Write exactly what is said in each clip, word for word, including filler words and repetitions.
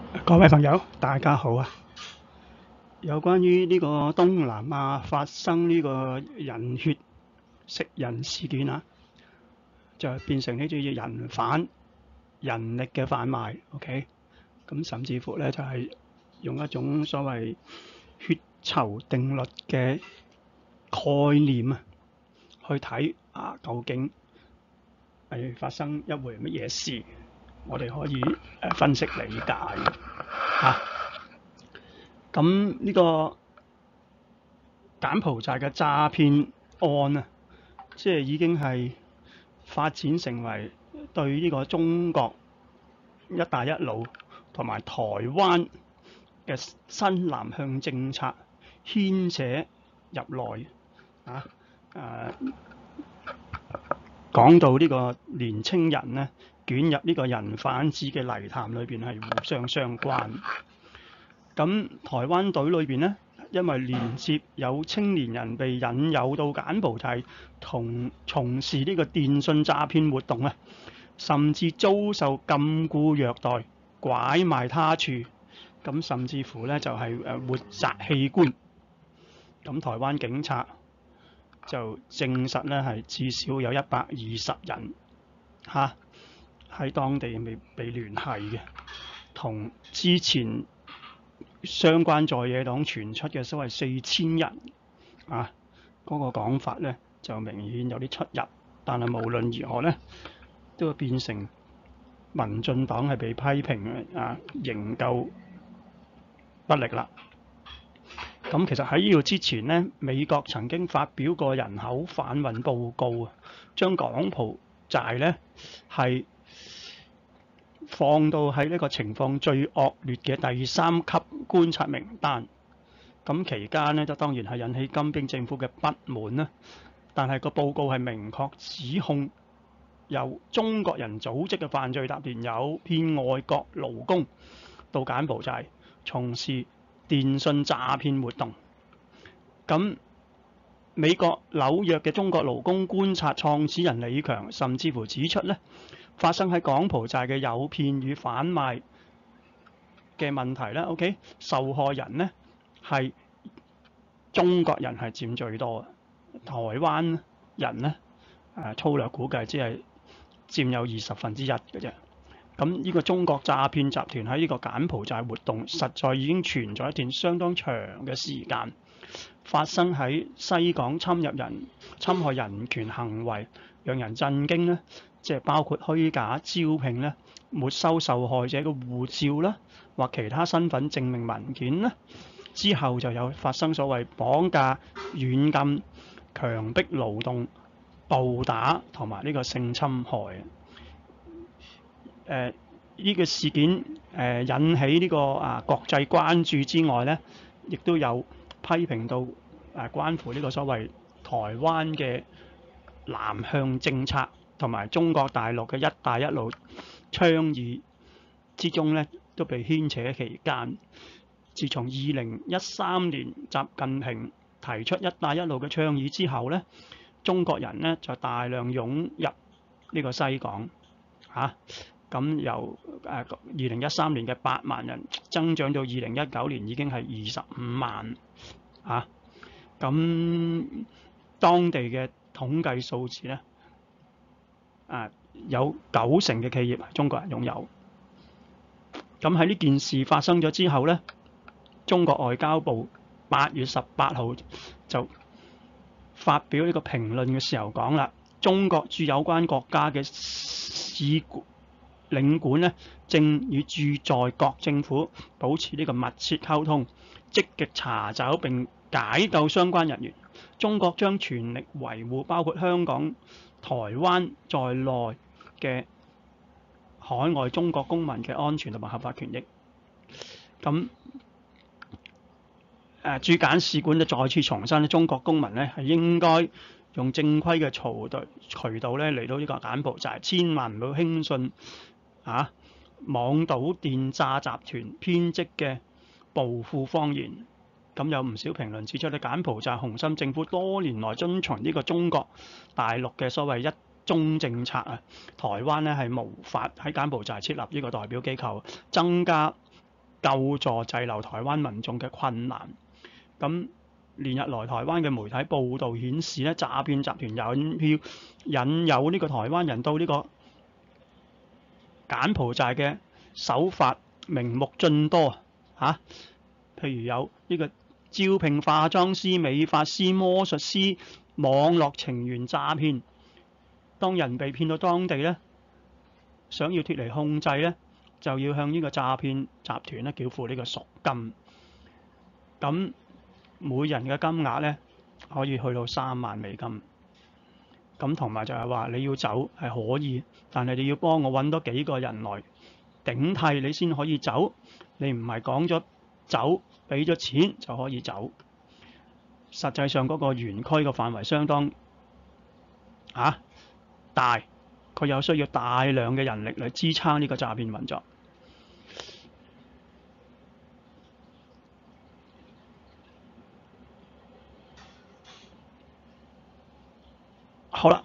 各位朋友，大家好啊！有關於呢個東南亞發生呢個人血食人事件啊，就變成呢啲人販人力嘅販賣 ，OK？咁甚至乎咧就係、是、用一種所謂血酬定律嘅概念啊，去睇啊究竟係發生一回乜嘢事，我哋可以誒分析理解嚇。咁呢個柬埔寨嘅詐騙案啊，即係已經係發展成為對呢個中國一帶一路同埋台灣嘅新南向政策牽扯入內啊！誒講到呢個年青人咧捲入呢個人販子嘅泥潭裏邊係互相相關。咁台灣隊裏邊咧，因為連接有青年人被引誘到柬埔寨同從事呢個電信詐騙活動啊，甚至遭受禁錮虐待、拐賣他處，咁甚至乎咧就係誒活摘器官。咁台灣警察就證實咧係至少有一百二十人嚇喺當地未被聯繫嘅，同之前相關在野黨傳出嘅所謂四千人啊嗰、那個講法咧，就明顯有啲出入。但係無論如何咧，都會變成民進黨係被批評啊營救不力啦。咁其實喺呢度之前咧，美國曾經發表過人口販運報告啊，將柬埔寨咧係放到喺呢個情況最惡劣嘅第三級觀察名單。咁期間咧，就當然係引起金邊政府嘅不滿啦。但係個報告係明確指控由中國人組織嘅犯罪集團誘騙外國勞工到柬埔寨從事電信詐騙活動。咁美國紐約嘅中國勞工觀察創始人李強甚至乎指出咧，發生喺柬埔寨嘅誘騙與販賣嘅問題咧 ，OK， 受害人咧係中國人係佔最多嘅，台灣人咧誒粗略估計只係佔有二十分之一嘅啫。咁呢個中國詐騙集團喺呢個柬埔寨活動，實在已經存在一段相當長嘅時間，發生喺西港侵入人、侵害人權行為，讓人震驚咧。即係包括虛假招聘咧、沒收受害者嘅護照啦，或其他身份證明文件啦。之後就有發生所謂綁架、軟禁、強迫勞動、暴打同埋呢個性侵害。誒、呃、呢、這個事件誒、呃、引起呢、這個啊國際關注之外咧，亦都有批評到誒、啊、關乎呢個所謂台灣嘅南向政策同埋中國大陸嘅一帶一路倡議之中咧，都被牽扯期間。自從二零一三年習近平提出一帶一路嘅倡議之後咧，中國人咧就大量湧入呢個西港嚇，咁、啊、由誒二零一三年嘅八萬人增長到二零一九年已經係二十五萬嚇，咁、啊、當地嘅統計數字咧。啊，有九成嘅企業係中國人擁有。咁喺呢件事發生咗之後咧，中國外交部八月十八號就發表呢個評論嘅時候講啦，中國駐有關國家嘅使領館咧，正與駐在國政府保持呢個密切溝通，積極查找並解救相關人員。中國將全力維護包括香港、台灣在內嘅海外中國公民嘅安全同埋合法權益。咁誒駐柬使館就再次重申咧，中國公民咧係應該用正規嘅渠道渠道咧嚟到呢個柬埔寨，千萬唔好輕信啊網賭電詐集團編織嘅暴富謊言。咁有唔少評論指出咧，柬埔寨洪森政府多年來遵從呢個中國大陸嘅所謂一中政策啊，台灣咧係無法喺柬埔寨設立呢個代表機構，增加救助滯留台灣民眾嘅困難。咁連日來台灣嘅媒體報導顯示咧，詐騙集團引票引誘呢個台灣人到呢個柬埔寨嘅手法名目盡多嚇、啊，譬如有呢個招聘化妝師、美髮師、魔術師、網絡情緣詐騙。當人被騙到當地咧，想要脫離控制咧，就要向呢個詐騙集團咧繳付呢個贖金。咁每人嘅金額咧可以去到三萬美金。咁同埋就係話你要走係可以，但係你要幫我揾多幾個人來頂替你先可以走。你唔係講咗走，俾咗錢就可以走。實際上嗰個園區嘅範圍相當啊大，佢有需要大量嘅人力嚟支撐呢個詐騙運作。好啦，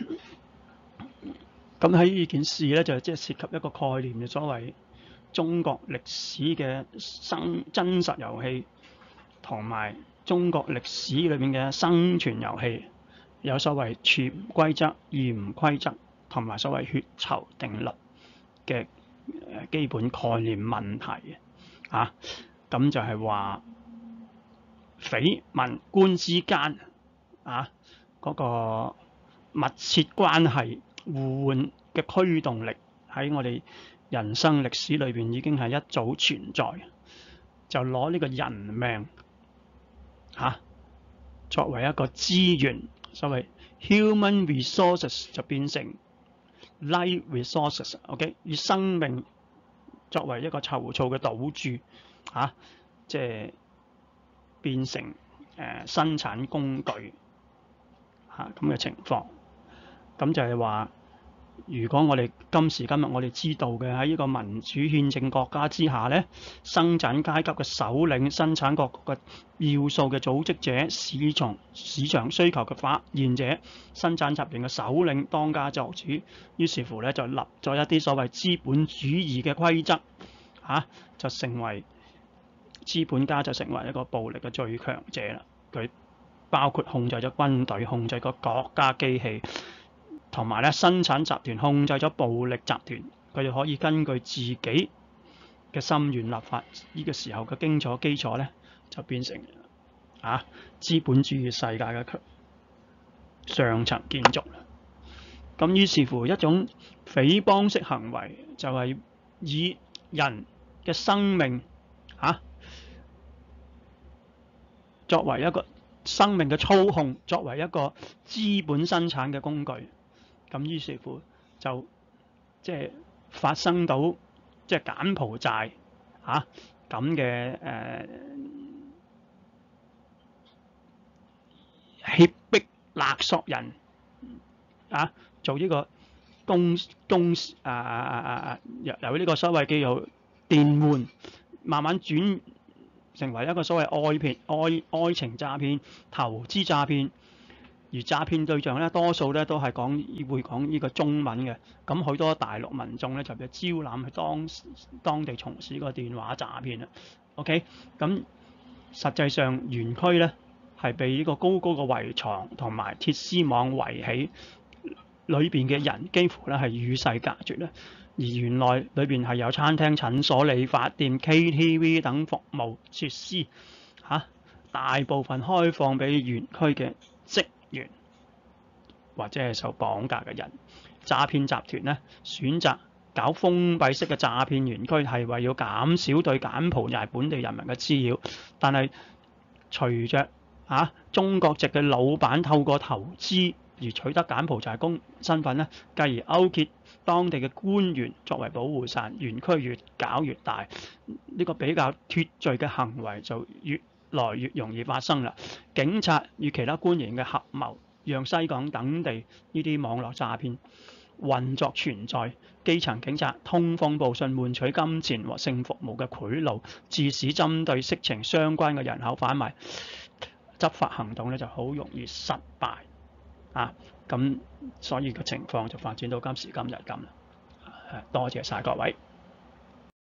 咁喺呢件事咧就即係涉及一個概念嘅所謂中國歷史嘅生真實遊戲，同埋中國歷史裏面嘅生存遊戲，有所謂潛規則、嚴規則，同埋所謂血酬定律嘅基本概念問題嘅啊。咁就係話匪民官之間啊嗰個密切關係互換嘅驅動力喺我哋人生歷史裏邊已經係一早存在，就攞呢個人命嚇、啊、作為一個資源，所謂 human resources 就變成 life resources，OK， 以生命作為一個籌措嘅賭注嚇，即係變成誒、呃、生產工具嚇咁嘅情況。咁就係話，如果我哋今時今日我哋知道嘅喺呢個民主憲政國家之下咧，生產階級嘅首領、生產各個要素嘅組織者、市場市場需求嘅發現者、生產集團嘅首領、當家作主，於是乎咧就立咗一啲所謂資本主義嘅規則，嚇、啊、就成為資本家就成為一個暴力嘅最強者啦。佢包括控制咗軍隊、控制個國家機器。同埋咧，生產集團控制咗暴力集團，佢哋可以根據自己嘅心願立法。呢、這個時候嘅經濟基礎咧，就變成啊資本主義世界嘅上層建築啦。咁於是乎一種匪幫式行為，就係以人嘅生命啊作為一個生命嘅操控，作為一個資本生產嘅工具。咁於是乎就即係發生到即係柬埔寨嚇咁嘅誒脅迫勒索人啊，做呢個公公啊啊啊啊由呢個所謂叫做電換，慢慢轉成為一個所謂愛騙、愛愛情詐騙、投資詐騙。而詐騙對象咧，多數咧都係講會講呢個中文嘅，咁好多大陸民眾咧就被招攬去當當地從事個電話詐騙啦。OK，咁實際上園區咧係被呢個高高嘅圍牆同埋鐵絲網圍起，裏邊嘅人幾乎咧係與世隔絕啦。而原來裏邊係有餐廳、診所、理髮店、K T V 等服務設施嚇、啊，大部分開放俾園區嘅職員或者係受綁架嘅人。詐騙集團咧選擇搞封閉式嘅詐騙園區，係為要減少對柬埔寨本地人民嘅滋擾。但係隨着啊中國籍嘅老闆透過投資而取得柬埔寨公身份咧，繼而勾結當地嘅官員作為保護傘，園區越搞越大，呢、這個比較脫罪嘅行為就越來越容易發生啦。警察與其他官員嘅合謀，讓西港等地呢啲網絡詐騙運作存在，基層警察通風報信，換取金錢和性服務嘅賄賂，致使針對色情相關嘅人口販賣執法行動咧就好容易失敗啊！咁所以個情況就發展到今時今日咁啦。多謝晒各位。